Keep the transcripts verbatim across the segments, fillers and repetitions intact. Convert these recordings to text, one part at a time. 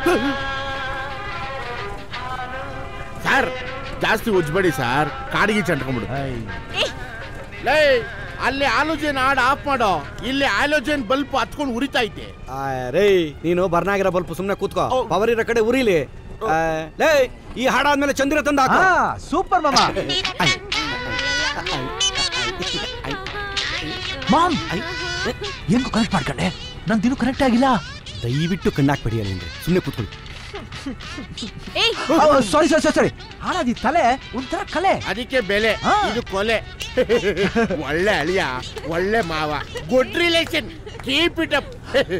Sir ಜಾಸ್ತಿ ಉಜ್ಬೇಡಿ sir, ಕಾಡಿಗೆ ಚಂಟ್ಕೊಂಡ್ಬಿಡು. ಲೇ ಅಲ್ಲಿ ಆಲೋಜನ್ ಹಾಡ್ ಆಫ್ ಮಾಡೋ, ಇಲ್ಲಿ ಆಲೋಜನ್ ಬಲ್ಪ್ ಹತ್ಕೊಂಡು ಉರಿತಾ ಐತೆ. ರೇ ನೀನು ಬರ್ನಾಗಿರೋ ಬಲ್ಪ್ ಸುಮ್ನೆ ಕೂತ್ಕೋ, ಪವರ್ ಇರೋ ಕಡೆ ಉರಿಲಿ. ಲೇ ಈ ಹಾಡಾದ್ಮೇಲೆ ಚಂದಿರ ತಂದ ಸೂಪರ್ ಮಾಮ. ಮಾಮ್ ಹೆಂಗು ಕನೆಕ್ಟ್ ಮಾಡ್ಕೊಂಡೆ, ನಂದಿನ್ನೂ ಕನೆಕ್ಟ್ ಆಗಿಲ್ಲ. ದಯವಿಟ್ಟು ಕಣ್ಣಾಕ್ಬೇಡಿ ಅಲ್ಲಿಂದ, ಸುಮ್ಮನೆ ಕೂತ್ಕೊಳ್ಳಿ. ಸಾರಿ ಸಾರಿ ಸಾರಿ ಹಾಳಾದಿ ತಲೆ ಒಂಥರ ಕಲೆ, ಅದಕ್ಕೆ ಬೆಲೆ. ಇದು ಕೊಲೆ. ಒಳ್ಳೆ ಅಳಿಯ, ಒಳ್ಳೆ ಮಾವ, good relation, keep it up.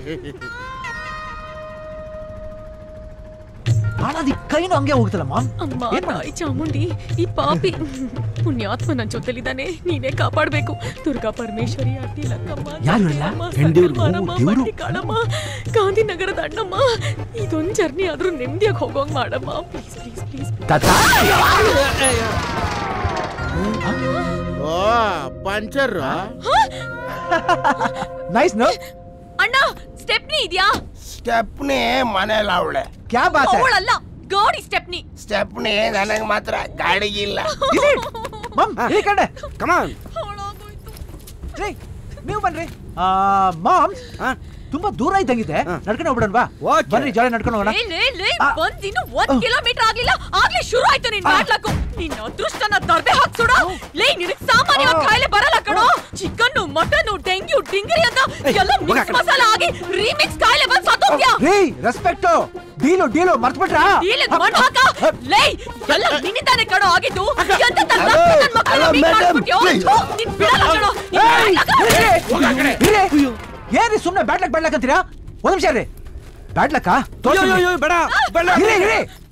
ಹಾಳಾದಿ ಕೈನು ಹಂಗೆ ಹೋಗ್ತಲ್ಲ ಮಾಮ್. ಅಮ್ಮ ಚಾಮುಂಡಿ, ಈ ಪಾಪಿ ಪುಣ್ಯಾತ್ಮ ನನ್ನ ಜೊತೆಲಿದ್ದಾನೆ, ನೀನೇ ಕಾಪಾಡ್ಬೇಕು. ದುರ್ಗಾ ಪರಮೇಶ್ವರಿ, ಅಡ್ಡಿ ಲಕ್ಕಮ್ಮ, ಕಾಳಮ್ಮ, ಗಾಂಧಿನಗರದ ಅಣ್ಣಮ್ಮ, ಇದೊಂದು ಜರ್ನಿ ಆದ್ರೂ ನೆಮ್ಮದಿಯಾಗಿ ಹೋಗೋಂಗ್ ಮಾಡಮ್ಮ. Please please please. ಓ ಪಂಚರ್ ನೈಸ್ ನೋ ಅಣ್ಣ. ಸ್ಟೆಪ್ನಿ ಇದೆಯಾ? ಸ್ಟೆಪ್ನಿ ಮನೇಲಿ ಅವಳೆ. ಕ್ಯಾ ಬಾತ್ ಹೈ? ಅವಳಲ್ಲ, ಗಾಡಿ ಸ್ಟೆಪ್ನಿ. ಸ್ಟೆಪ್ನಿ ನನಗೆ ಮಾತ್ರ, ಗಾಡಿಗಿಲ್ಲ. ಮಾಮ್ ಈ ಕಡೆ ಕಮಾನ್. ರೀ ನೀವು ಬನ್ರಿ. ಮಾಮ್ ತುಂಬಾ ದೂರ ಇದ್ದಂಗಿದೆ, ನಡ್ಕೊಂಡು ಹೋಗ್ಬಿಡೋಣ ಬಾ. ಬನ್ನಿ ಜಾಲಿ ನಡ್ಕೊಂಡು ಹೋಗೋಣ. ಬಂದಿನ್ನು ಒಂದ್ ಕಿಲೋಮೀಟರ್ ಆಗ್ಲಿಲ್ಲ, ಆಗ್ಲೇ ಶುರು ಆಯ್ತು ನಿನ್ ಮಾಡ್ಲಕ್ಕು. ನಿನ್ನ ಅದೃಷ್ಟನ ದರ್ಬೆ ಹಾಕ್ ಸುಡ. ಲೇ ನಿನಗ್ ಸಾಮಾನ್ಯವಾಗಿ ಕಾಯಿಲೆ ಬರಲ್ಲ ಕಣೋ. ಚಿಕನ್, ಮಟನ್, ಡೆಂಗ್ಯೂ, ಡಿಂಗರಿ ಅಂತ ಎಲ್ಲ ಮಿಕ್ಸ್ ಮಸಾಲ ಆಗಿ ರೀಮಿಕ್ಸ್ ಕಾಯಿಲೆ ಬಂದ್ ಸತ್ತೋಗ್ತ್ಯಾ. ರೀ ರೆಸ್ಪೆಕ್ಟ್, ಡೀಲು ಡೀಲು ಮರ್ತ್ಬಿಟ್ರಾ? ಡೀಲ್ ಮಣ್ಣು ಹಾಕ. ಲೇ ಎಲ್ಲ ನಿನ್ನಿಂದಾನೆ ಕಣೋ ಆಗಿದ್ದು. ಎಂತ ನನ್ನ ಮಕ್ಕಳನ್ನ ಮೀಟ್ ಮಾಡ್ಬಿಟ್ಯೋ? ನಿನ್ ಬಿಡಲ್ಲ ಕಣೋ. ಏನ್ರಿ ಸುಮ್ನೆ ಬ್ಯಾಡ್ ಲಕ್ ಬ್ಯಾಡ್ ಲಕ್ ಅಂತೀರಾ? ಒಂದ್ ನಿಮಿಷ ರೀ. ಬ್ಯಾಡ್ ಲಕ್ಕ ಬೇಡ